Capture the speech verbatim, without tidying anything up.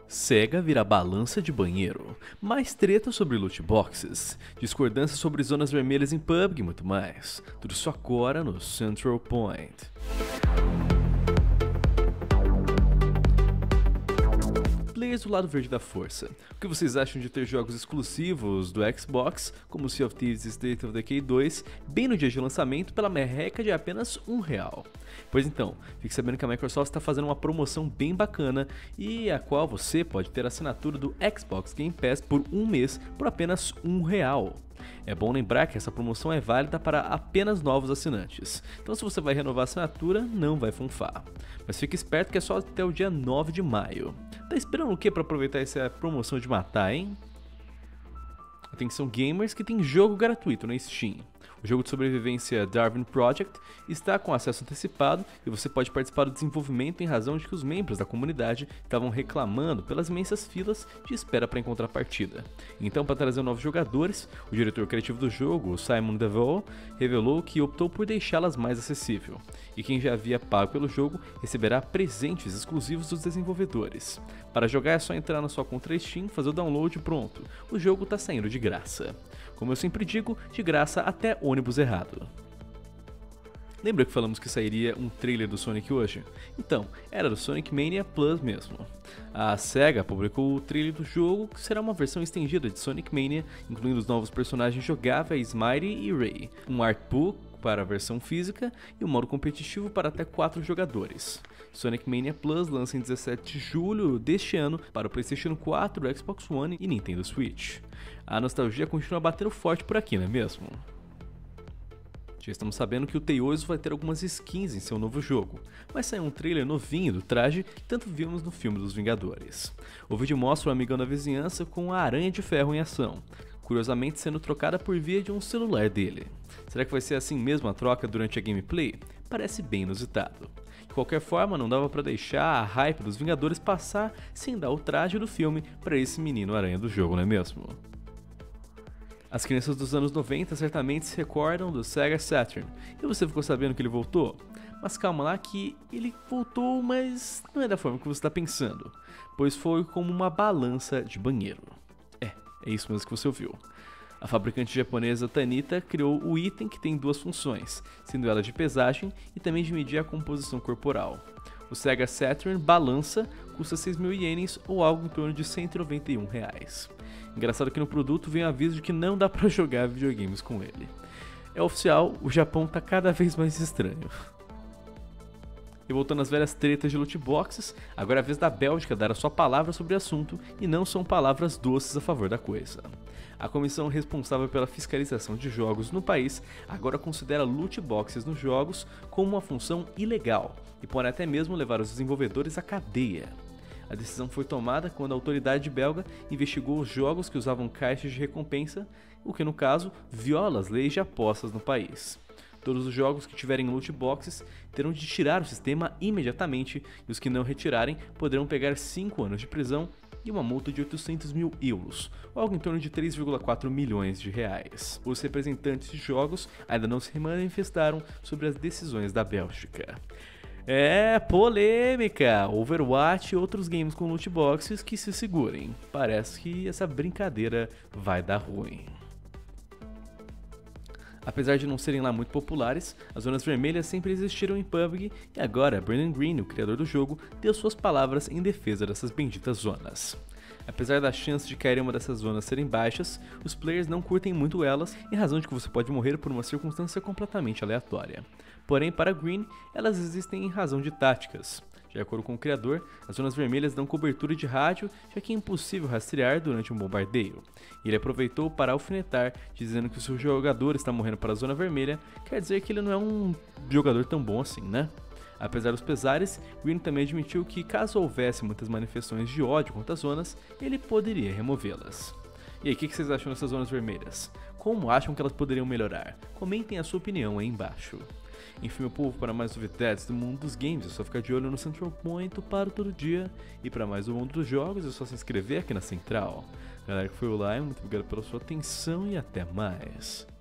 Sega vira balança de banheiro, mais treta sobre loot boxes, discordância sobre zonas vermelhas em P U B G e muito mais. Tudo isso agora no Central Point. Players do lado verde da força, o que vocês acham de ter jogos exclusivos do Xbox, como Sea of Thieves e State of Decay dois, bem no dia de lançamento pela merreca de apenas um real? Pois então, fique sabendo que a Microsoft está fazendo uma promoção bem bacana e a qual você pode ter a assinatura do Xbox Game Pass por um mês por apenas um real. É bom lembrar que essa promoção é válida para apenas novos assinantes, então se você vai renovar a assinatura, não vai funfar. Mas fique esperto que é só até o dia nove de maio. Tá esperando o que para aproveitar essa promoção de matar, hein? Atenção gamers que tem jogo gratuito na Steam. O jogo de sobrevivência Darwin Project está com acesso antecipado e você pode participar do desenvolvimento em razão de que os membros da comunidade estavam reclamando pelas imensas filas de espera para encontrar partida. Então, para trazer novos jogadores, o diretor criativo do jogo, Simon DeVoe, revelou que optou por deixá-las mais acessível. E quem já havia pago pelo jogo receberá presentes exclusivos dos desenvolvedores. Para jogar é só entrar na sua conta Steam, fazer o download e pronto. O jogo está saindo de graça. Como eu sempre digo, de graça até ônibus errado. Lembra que falamos que sairia um trailer do Sonic hoje? Então, era do Sonic Mania Plus mesmo. A Sega publicou o trailer do jogo, que será uma versão estendida de Sonic Mania, incluindo os novos personagens jogáveis Mighty e Ray, um artbook para a versão física e um modo competitivo para até quatro jogadores. Sonic Mania Plus lança em dezessete de julho deste ano para o PlayStation quatro, Xbox One e Nintendo Switch. A nostalgia continua batendo forte por aqui, não é mesmo? Já estamos sabendo que o Tails vai ter algumas skins em seu novo jogo, mas saiu um trailer novinho do traje que tanto vimos no filme dos Vingadores. O vídeo mostra o amigão da vizinhança com a Aranha de Ferro em ação, curiosamente sendo trocada por via de um celular dele. Será que vai ser assim mesmo a troca durante a gameplay? Parece bem inusitado. De qualquer forma, não dava pra deixar a hype dos Vingadores passar sem dar o traje do filme para esse menino aranha do jogo, não é mesmo? As crianças dos anos noventa certamente se recordam do Sega Saturn, e você ficou sabendo que ele voltou? Mas calma lá que ele voltou, mas não é da forma que você está pensando, pois foi como uma balança de banheiro. É, é isso mesmo que você ouviu. A fabricante japonesa Tanita criou o item que tem duas funções, sendo ela de pesagem e também de medir a composição corporal. O Sega Saturn Balança custa seis mil ienes ou algo em torno de cento e noventa e um reais. Engraçado que no produto vem o aviso de que não dá pra jogar videogames com ele. É oficial, o Japão tá cada vez mais estranho. E voltando às velhas tretas de loot boxes, agora é a vez da Bélgica dar a sua palavra sobre o assunto e não são palavras doces a favor da coisa. A comissão responsável pela fiscalização de jogos no país agora considera loot boxes nos jogos como uma função ilegal e pode até mesmo levar os desenvolvedores à cadeia. A decisão foi tomada quando a autoridade belga investigou os jogos que usavam caixas de recompensa, o que no caso viola as leis de apostas no país. Todos os jogos que tiverem loot boxes terão de tirar o sistema imediatamente e os que não retirarem poderão pegar cinco anos de prisão e uma multa de oitocentos mil euros, ou algo em torno de três vírgula quatro milhões de reais. Os representantes de jogos ainda não se manifestaram sobre as decisões da Bélgica. É, polêmica! Overwatch e outros games com loot boxes que se segurem. Parece que essa brincadeira vai dar ruim. Apesar de não serem lá muito populares, as zonas vermelhas sempre existiram em P U B G e agora Brandon Green, o criador do jogo, deu suas palavras em defesa dessas benditas zonas. Apesar da chance de cair em uma dessas zonas serem baixas, os players não curtem muito elas em razão de que você pode morrer por uma circunstância completamente aleatória. Porém, para Green, elas existem em razão de táticas. De acordo com o criador, as zonas vermelhas dão cobertura de rádio, já que é impossível rastrear durante um bombardeio. Ele aproveitou para alfinetar, dizendo que se o jogador está morrendo para a zona vermelha, quer dizer que ele não é um jogador tão bom assim, né? Apesar dos pesares, Green também admitiu que caso houvesse muitas manifestações de ódio contra as zonas, ele poderia removê-las. E aí, o que vocês acham dessas zonas vermelhas? Como acham que elas poderiam melhorar? Comentem a sua opinião aí embaixo. Enfim, meu povo, para mais novidades do mundo dos games é só ficar de olho no Central Point, eu paro todo dia. E para mais do mundo dos jogos é só se inscrever aqui na Central. Galera que foi lá, muito obrigado pela sua atenção e até mais.